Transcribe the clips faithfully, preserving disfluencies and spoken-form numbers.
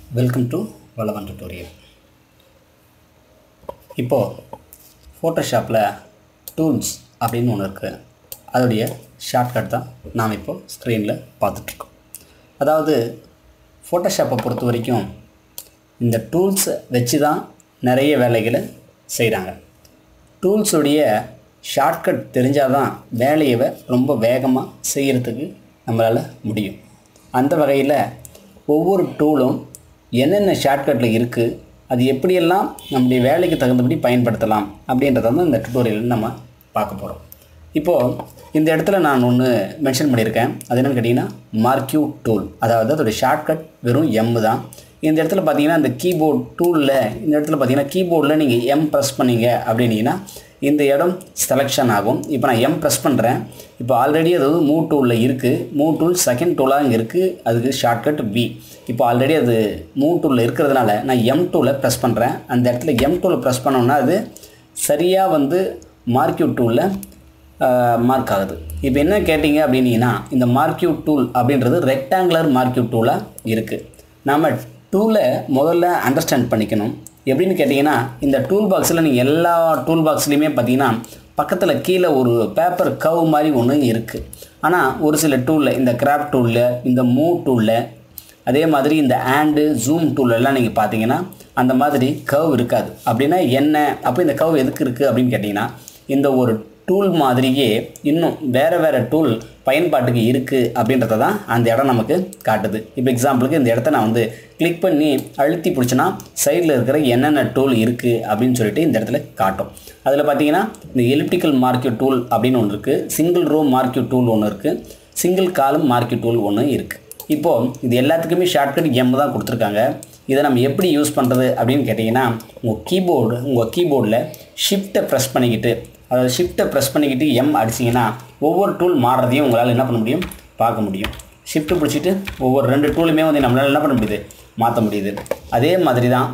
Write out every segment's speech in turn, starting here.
Welcome to Valavan tutorial. இப்போ Photoshopல tools அப்படினு ஒன்று இருக்கு. அதோடைய ஷார்ட்கட் தான் நாம் இப்போ ஸ்கிரீன்ல பார்த்துட்டு இருக்கோம். அதாவது Photoshopஐ பொறுத்த வரைக்கும் இந்த டூல்ஸ் வச்சு தான் நிறைய வேலைகளை செய்றாங்க. டூல்ஸ் உடைய ஷார்ட்கட் தெரிஞ்சாதான் வேலையை ரொம்ப வேகமா செய்யிறதுக்கு நம்மளால முடியும். அந்த வகையில் ஒவ்வொரு டூலும் என்னென்ன ஷார்ட்கட்ல இருக்கு, அது எப்படி எல்லாம் நம்முடைய வேலைக்கு தகுந்தபடி பயன்படுத்தலாம் அப்படின்றத தான் இந்த டுடோரியல்ல நம்ம பார்க்க போறோம். இப்போ இந்த இடத்துல நான் ஒன்னு மென்ஷன் பண்ணியிருக்கேன். அது என்னன்னு கேட்டிங்கன்னா மார்க்யூ டூல். அதாவது அதோட ஷார்ட்கட் வெறும் M தான். இந்த இடத்துல பார்த்தீங்கன்னா இந்த கீபோர்ட் டூல்ல இந்த இடத்துல பார்த்தீங்கன்னா கீபோர்டில் நீங்கள் M ப்ரெஸ் பண்ணீங்க அப்படினீங்கன்னா இந்த இடம் செலக்ஷன் ஆகும். இப்போ நான் M ப்ரெஸ் பண்ணுறேன். இப்போ ஆல்ரெடி அது மூவ் டூலில் இருக்குது. மூவ் டூல் செகண்ட் டூலாக இங்கே இருக்குது. அதுக்கு ஷார்ட்கட் V. இப்போ ஆல்ரெடி அது மூவ் டூலில் இருக்கிறதுனால நான் M டூலை ப்ரெஸ் பண்ணுறேன். அந்த இடத்துல M டூலை ப்ரெஸ் பண்ணோம்னா அது சரியாக வந்து மார்க்யூ டூலில் மார்க் ஆகுது. இப்போ என்ன கேட்டிங்க அப்படின்னீங்கன்னா இந்த மார்க்யூ டூல் அப்படின்றது ரெக்டாங்குலர் மார்க்யூ டூலாக இருக்குது. நாம் டூலை முதல்ல அண்டர்ஸ்டாண்ட் பண்ணிக்கணும். எப்படின்னு கேட்டிங்கன்னா இந்த டூல் பாக்ஸில் நீங்கள் எல்லா டூல் பாக்ஸ்லையுமே பார்த்தீங்கன்னா பக்கத்தில் கீழே ஒரு பேப்பர் கவ் மாதிரி ஒன்று இருக்குது. ஆனால் ஒரு சில டூலில் இந்த கிராப் டூலில் இந்த மூவ் டூலில் அதே மாதிரி இந்த ஆண்டு ஜூம் டூலெல்லாம் நீங்கள் பார்த்தீங்கன்னா அந்த மாதிரி கவ் இருக்காது. அப்படின்னா என்ன, அப்போ இந்த கவ் எதுக்கு இருக்குது அப்படின்னு கேட்டிங்கன்னா இந்த ஒரு டூல் மாதிரியே இன்னும் வேறு வேறு டூல் பயன்பாட்டுக்கு இருக்குது அப்படின்றத தான் அந்த இடம் நமக்கு காட்டுது. இப்போ எக்ஸாம்பிளுக்கு இந்த இடத்த நான் வந்து கிளிக் பண்ணி அழுத்தி பிடிச்சனா சைடில் இருக்கிற என்னென்ன டூல் இருக்குது அப்படின்னு சொல்லிட்டு இந்த இடத்துல காட்டும். அதில் பார்த்தீங்கன்னா இந்த எலிப்டிக்கல் மார்க்யூ டூல் அப்படின்னு ஒன்று இருக்குது, சிங்கிள் ரோ மார்க்யூ டூல் ஒன்று இருக்குது, சிங்கிள் காலம் மார்க்யூ டூல் ஒன்று இருக்குது. இப்போது இது எல்லாத்துக்குமே ஷார்ட்கட் M தான் கொடுத்துருக்காங்க. இதை நம்ம எப்படி யூஸ் பண்ணுறது அப்படின்னு கேட்டிங்கன்னா உங்கள் கீபோர்டு உங்கள் கீபோர்டில் ஷிஃப்ட்டை ப்ரெஸ் பண்ணிக்கிட்டு அதாவது ஷிஃப்ட்டை ப்ரெஸ் பண்ணிக்கிட்டு M அடிச்சிங்கன்னா ஒவ்வொரு டூல் மாறுறதையும் உங்களால் என்ன பண்ண முடியும், பார்க்க முடியும். ஷிஃப்ட்டு பிடிச்சிட்டு ஒவ்வொரு ரெண்டு டூலுமே வந்து நம்மளால் என்ன பண்ண முடியுது, மாற்ற முடியுது. அதே மாதிரி தான்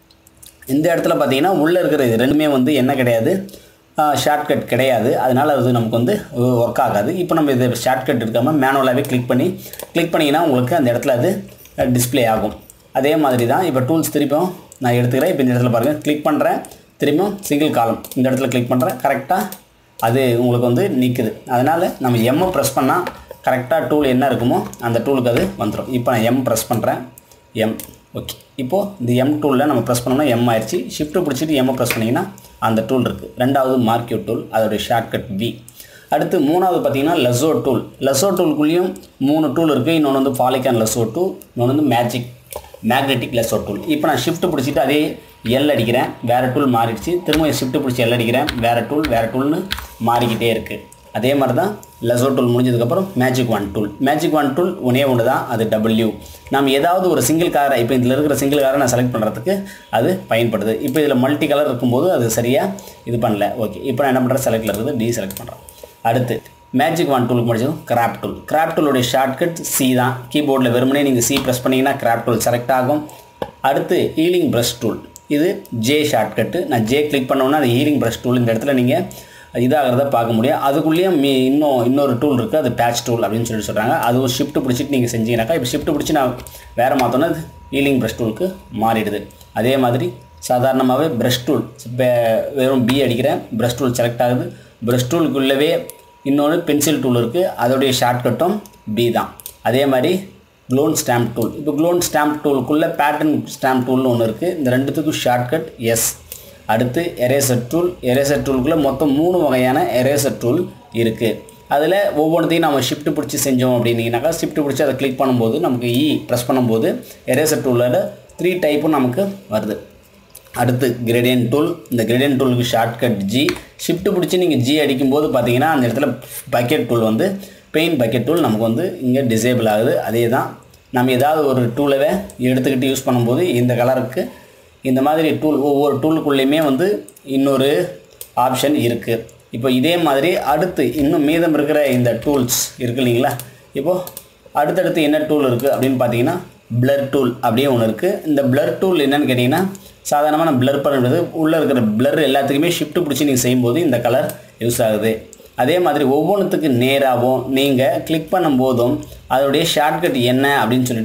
இந்த இடத்துல பார்த்தீங்கன்னா உள்ளே இருக்கிற இது ரெண்டுமே வந்து என்ன கிடையாது, ஷார்ட்கட் கிடையாது. அதனால் அது நமக்கு வந்து ஒர்க் ஆகாது. இப்போ நம்ம இது ஷார்ட்கட் இருக்காமல் மேனுவலாகவே கிளிக் பண்ணி கிளிக் பண்ணிங்கன்னா உங்களுக்கு அந்த இடத்துல அது டிஸ்பிளே ஆகும். அதே மாதிரி தான் இப்போ டூல்ஸ் திருப்பியும் நான் எடுத்துக்கிறேன். இப்போ இந்த இடத்துல பாருங்கள், கிளிக் பண்ணுறேன், திரும்பியும் சிங்கிள் காலம் இந்த இடத்துல கிளிக் பண்ணுறேன், கரெக்டாக அது உங்களுக்கு வந்து நிற்குது. அதனால் நம்ம M ப்ரெஸ் பண்ணால் கரெக்டாக டூல் என்ன இருக்குமோ அந்த டூலுக்கு அது வந்துடும். இப்போ நான் M ப்ரெஸ் பண்ணுறேன், M ஓகே. இப்போது இந்த M டூலில் நம்ம ப்ரெஸ் பண்ணோம்னா M ஆயிடுச்சு. ஷிஃப்ட்டு பிடிச்சிட்டு M ப்ரெஸ் பண்ணிங்கன்னா அந்த டூல் இருக்குது. ரெண்டாவது மார்க்யூ டூல், அதோடைய ஷார்ட்கட் V. அடுத்து மூணாவது பார்த்தீங்கன்னா லெசோ டூல். லெசோ டூலுக்குள்ளேயும் மூணு டூல் இருக்குது. இன்னொன்று வந்து பாலிகான் லெசோ டூல், இன்னொன்று வந்து மேஜிக் மேக்னெட்டிக் லெசோ டூல். இப்போ நான் ஷிஃப்ட்டு பிடிச்சிட்டு அதே எல் அடிக்கிறேன், வேறு டூல் மாறிடுச்சு. திரும்ப ஷிஃப்ட்டு பிடிச்சி எல் அடிக்கிறேன், வேறு டூல் வேறு டூல்னு மாறிக்கிட்டே இருக்குது. அதே மாதிரி தான் லெசோ டூல் முடிஞ்சதுக்கப்புறம் magic wand tool. Magic wand tool ஒன்றே ஒன்று தான், அது W. நம்ம ஏதாவது ஒரு சிங்கிள் காரை இப்போ இதில் இருக்கிற சிங்கிள் காரை நான் செலக்ட் பண்ணுறதுக்கு அது பயன்படுது. இப்போ இதில் மல்டி கலர் இருக்கும்போது அது சரியாக இது பண்ணல. ஓகே, இப்போ நான் என்ன பண்ணுறேன், செலக்டில் இருக்குது டி செலக்ட் பண்ணுறேன். அடுத்து மேஜிக் ஒன் டூலுக்கு முடிச்சதும் கிராப் டூல். கிராப் டூலுடைய ஷார்ட்கட் C தான். கீபோர்டில் வெறுமனே நீங்கள் C ப்ரெஸ் பண்ணிங்கன்னா கிராப் டூல் செலக்ட் ஆகும். அடுத்து ஹீலிங் ப்ரஷ் டூல், இது J ஷார்ட்கட்டு. நான் J கிளிக் பண்ணோன்னா அந்த ஹீலிங் ப்ரஷ் டூல் இந்த இடத்துல நீங்கள் இதாகிறத பார்க்க முடியும். அதுக்குள்ளேயும் மீ இன்னும் இன்னொரு டூல் இருக்குது, அது பேட்ச் டூல் அப்படின்னு சொல்லி சொல்கிறாங்க. அது ஒரு ஷிஃப்ட்டு பிடிச்சிட்டு நீங்கள் செஞ்சீங்கன்னாக்கா இப்போ ஷிஃப்ட்டு பிடிச்சி நான் வேறு மாற்றோன்னா அது ஹீலிங் ப்ரஷ் டூலுக்கு மாறிடுது. அதே மாதிரி சாதாரணமாகவே ப்ரஷ் டூல் இப்போ வெறும் B அடிக்கிறேன், ப்ரஷ் டூல் செலக்ட் ஆகுது. ப்ரஷ் டூலுக்குள்ளவே இன்னொன்று பென்சில் டூல் இருக்குது, அதோடைய ஷார்ட்கட்டும் B தான். அதே மாதிரி க்ளோன் ஸ்டாம்ப் டூல். இப்போ க்ளோன் ஸ்டாம்ப் டூலுக்குள்ளே பேட்டர்ன் ஸ்டாம்ப் டூல்னு ஒன்று இருக்குது. இந்த ரெண்டுத்துக்கும் ஷார்ட்கட் S. அடுத்து எரேசர் டூல். எரேசர் டூலுக்குள்ளே மொத்தம் மூணு வகையான எரேசர் டூல் இருக்குது. அதில் ஒவ்வொன்றையும் நம்ம ஷிஃப்ட்டு பிடிச்சி செஞ்சோம் அப்படின்னீங்கன்னாக்கா ஷிஃப்ட்டு பிடிச்சி அதை கிளிக் பண்ணும்போது நமக்கு E ப்ரெஸ் பண்ணும்போது எரேசர் டூலில் த்ரீ டைப்பும் நமக்கு வருது. அடுத்து கிரேடியன்ட் டூல். இந்த கிரேடியன்ட் டூலுக்கு ஷார்ட்கட் G. ஷிஃப்ட்டு பிடிச்சி நீங்கள் G அடிக்கும்போது பார்த்தீங்கன்னா அந்த இடத்துல பக்கெட் டூல் வந்து பெயிண்ட் பக்கெட் டூல் நமக்கு வந்து இங்கே டிசேபிள் ஆகுது. அதே தான் நம்ம ஏதாவது ஒரு டூலவே எடுத்துக்கிட்டு யூஸ் பண்ணும்போது இந்த கலருக்கு இந்த மாதிரி டூல் ஒவ்வொரு டூலுக்குள்ளேயுமே வந்து இன்னொரு ஆப்ஷன் இருக்குது. இப்போ இதே மாதிரி அடுத்து இன்னும் மீதம் இருக்கிற இந்த டூல்ஸ் இருக்குது இல்லைங்களா. இப்போது அடுத்தடுத்து என்ன டூல் இருக்குது அப்படின்னு பார்த்தீங்கன்னா பிளர் டூல் அப்படியே ஒன்று இருக்குது. இந்த பிளர் டூல் என்னென்னு கேட்டிங்கன்னா சாதாரணமாக பிளர் பண்ணுறது உள்ளே இருக்கிற பிளர் எல்லாத்துக்குமே ஷிஃப்ட்டு பிடிச்சி நீங்கள் செய்யும்போது இந்த கலர் யூஸ் ஆகுது. அதே மாதிரி ஒவ்வொன்றுத்துக்கு நேராகவும் நீங்கள் கிளிக் பண்ணும்போதும் அதோடைய ஷார்ட்கட் என்ன அப்படின்னு சொல்லிட்டு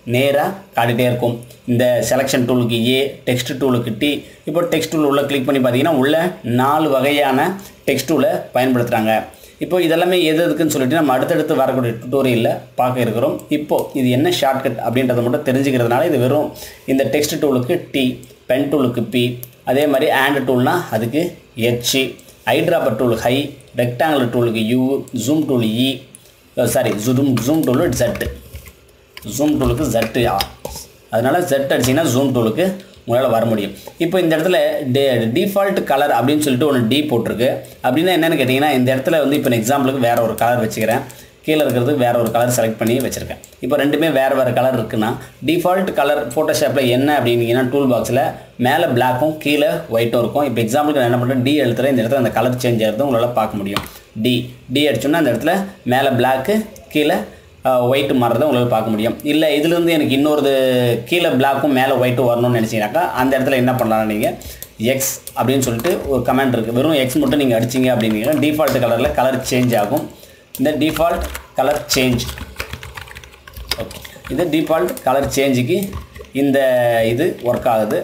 நேராக காட்டிகிட்டே இருக்கும். இந்த செலெக்ஷன் டூலுக்கு ஏ, டெக்ஸ்ட் டூலுக்கு டி. இப்போ டெக்ஸ்ட் டூல் உள்ள கிளிக் பண்ணி பார்த்தீங்கன்னா உள்ள நாலு வகையான டெக்ஸ்ட் டூலை பயன்படுத்துகிறாங்க. இப்போ இதெல்லாமே எது எதுக்குன்னு சொல்லிட்டு நம்ம அடுத்தடுத்து வரக்கூடிய டுட்டோரியலில் பார்க்க இருக்கிறோம். இப்போது இது என்ன ஷார்ட்கட் அப்படின்றத மட்டும் தெரிஞ்சுக்கிறதுனால இது வெறும் இந்த டெக்ஸ்ட் டூலுக்கு டி, பென் டூலுக்கு பி, அதே மாதிரி ஆண்ட் டூல்னால் அதுக்கு H, eyedropper tool I, rectangular டூலுக்கு U, zoom tool E, sorry zoom zoom tool Z, zoom டூலுக்கு ஜெட்டு. அதனால் ஜெட் அடிச்சிங்கன்னா ஜூம் டூலுக்கு உங்களால் வர முடியும். இப்போ இந்த இடத்துல டே டிஃபால்ட் கலர் அப்படின்னு சொல்லிட்டு ஒன்று டி போட்டிருக்கு. அப்படின்னா என்னென்னு கேட்டிங்கன்னா இந்த இடத்துல வந்து இப்போ எக்ஸாம்பிளுக்கு வேறு ஒரு கலர் வச்சுக்கிறேன், கீழே இருக்கிறது வேறு ஒரு கலர் செலக்ட் பண்ணி வச்சுருக்கேன். இப்போ ரெண்டுமே வேறு வேறு கலர் இருக்குன்னா டிஃபால்ட் கலர் ஃபோட்டோஷாப்பில் என்ன அப்படின்னீங்கன்னா டூல் பாக்ஸில் மேலே பிளாக்கும் கீழே ஒயிட்டும் இருக்கும். இப்போ எக்ஸாம்பிளுக்கு நான் என்ன பண்ணுறேன், டி எழுத்துல இந்த இடத்துல அந்த கலர் சேஞ்ச் ஆகிறது உங்களால் பார்க்க முடியும். டி டி அடிச்சோன்னா அந்த இடத்துல மேலே பிளாக்கு கீழே ஒயிட்டு மாறுறதை உங்களால் பார்க்க முடியும். இல்லை இதுலேருந்து எனக்கு இன்னொரு கீழே பிளாக்கும் மேலே ஒயிட்டும் வரணும்னு நினச்சிங்கனாக்கா அந்த இடத்துல என்ன பண்ணலாம், நீங்கள் எக்ஸ் அப்படின்னு சொல்லிட்டு ஒரு கமெண்ட் இருக்குது, வெறும் எக்ஸ் மட்டும் நீங்கள் அடிச்சிங்க அப்படின்னீங்கன்னா டிஃபால்ட் கலரில் கலர் சேஞ்ச் ஆகும். இந்த டிஃபால்ட் கலர் சேஞ்ச், ஓகே, இது டிஃபால்ட் கலர் சேஞ்சுக்கு இந்த இது ஒர்க் ஆகுது.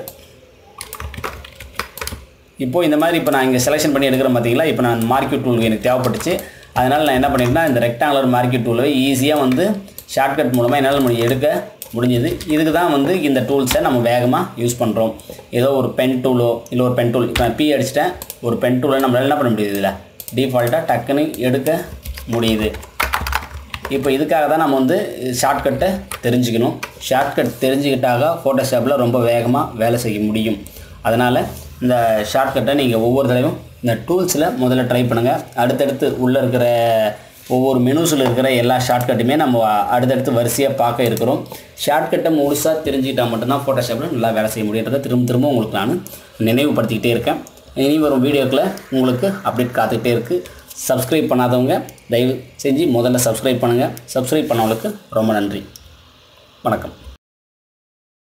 இப்போது இந்த மாதிரி இப்போ நான் இங்கே செலெக்ஷன் பண்ணி எடுக்கிறேன் பார்த்தீங்களா. இப்போ நான் மார்க்கெட் டூல் எனக்கு தேவைப்பட்டுச்சு, அதனால் நான் என்ன பண்ணிட்டேன்னா இந்த ரெக்டாங்குலர் மார்க்கெட் டூலை ஈஸியாக வந்து ஷார்ட்கட் மூலமாக என்னால் முடிய எடுக்க முடிஞ்சது. இதுக்கு தான் வந்து இந்த டூல்ஸை நம்ம வேகமாக யூஸ் பண்ணுறோம். ஏதோ ஒரு பென் டூலோ இல்லை ஒரு பென் டூல், இப்போ நான் பி அடிச்சிட்டேன், ஒரு பென் டூலை நம்மளால் என்ன பண்ண முடியுது, இதில் டிஃபால்ட்டாக டக்குன்னு எடுக்க முடியுது. இப்போ இதுக்காக தான் நம்ம வந்து ஷார்ட்கட்டை தெரிஞ்சுக்கணும். ஷார்ட்கட் தெரிஞ்சுக்கிட்டாக ஃபோட்டோஷாப்பில் ரொம்ப வேகமாக வேலை செய்ய முடியும். அதனால் இந்த ஷார்ட்கட்டை நீங்கள் ஒவ்வொரு தடவையும் இந்த டூல்ஸில் முதல்ல ட்ரை பண்ணுங்கள். அடுத்தடுத்து உள்ளே இருக்கிற ஒவ்வொரு மெனுஸில் இருக்கிற எல்லா ஷார்ட்கட்டுமே நம்ம அடுத்தடுத்து வரிசையாக பார்க்க இருக்கிறோம். ஷார்ட்கட்டை முழுசாக தெரிஞ்சுக்கிட்டால் மட்டும்தான் ஃபோட்டோஷாப்பில் நல்லா வேலை செய்ய முடியுன்றதை திரும்ப திரும்ப உங்களுக்கு நான் நினைவுபடுத்திக்கிட்டே இருக்கேன். இனி வரும் வீடியோக்களை உங்களுக்கு அப்டேட் காத்துக்கிட்டே இருக்குது. சப்ஸ்கிரைப் பண்ணாதவங்க தயவு செஞ்சு முதல்ல சப்ஸ்கிரைப் பண்ணுங்கள். சப்ஸ்கிரைப் பண்ணவங்களுக்கு ரொம்ப நன்றி. வணக்கம்.